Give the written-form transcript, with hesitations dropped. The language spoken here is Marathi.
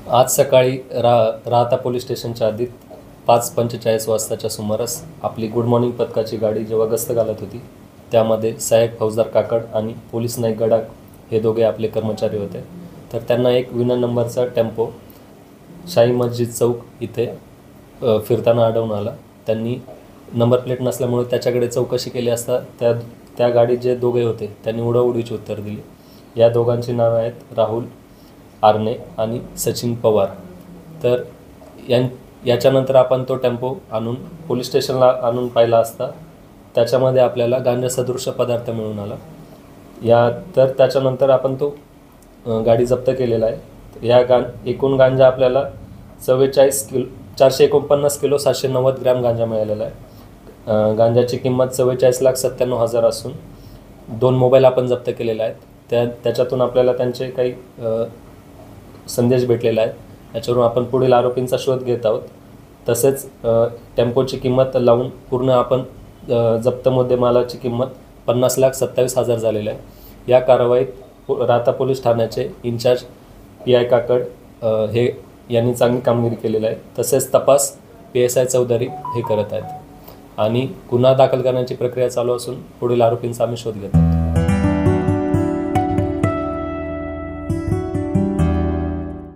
आज सकाळी राहता पोलीस स्टेशनच्या हद्दीत 5:45 वाजताच्या सुमारास आपली गुड मॉर्निंग पथकाची गाडी जेव्हा गस्त घालत होती, त्यामध्ये सहाय्यक फौजदार काकड आणि पोलीस नाईक गडाख हे दोघे आपले कर्मचारी होते. तर त्यांना एक विना नंबरचा टेम्पो शाही मस्जिद चौक इथे फिरताना आढळून आला. त्यांनी नंबर प्लेट नसल्यामुळे त्याच्याकडे चौकशी केली असता त्या गाडीत जे दोघे होते त्यांनी उडीची उत्तर दिली. या दोघांची नावे आहेत राहुल आरणे आणि सचिन पवार. तर याच्यानंतर आपण तो टेम्पो आणून पोलीस स्टेशनला आणून पाहिला असता त्याच्यामध्ये आपल्याला गांजा सदृश पदार्थ मिळून आला. तर त्याच्यानंतर आपण तो गाडी जप्त केलेला आहे. एकूण गांजा आपल्याला 449 किलो 790 ग्रॅम गांजा मिळालेला आहे. गांजाची किंमत 44,97,000 असून 2 मोबाईल आपण जप्त केलेले आहेत. त्याच्यातून आपल्याला त्यांचे काही संदेश भेटलेला आहे. याच्यावरून आपण पुढील आरोपींचा शोध घेत आहोत. तसेच टेम्पोची किंमत लावून पूर्ण आपण जप्त मुद्देमालाची किंमत 50,27,000 झालेली आहे. या कारवाईत राहता पोलीस ठाण्याचे इन्चार्ज PI काकड यांनी चांगली कामगिरी केलेली आहे. तसेच तपास PSI चौधरी हे करत आहेत आणि गुन्हा दाखल करण्याची प्रक्रिया चालू असून पुढील आरोपींचा आम्ही शोध घेतो.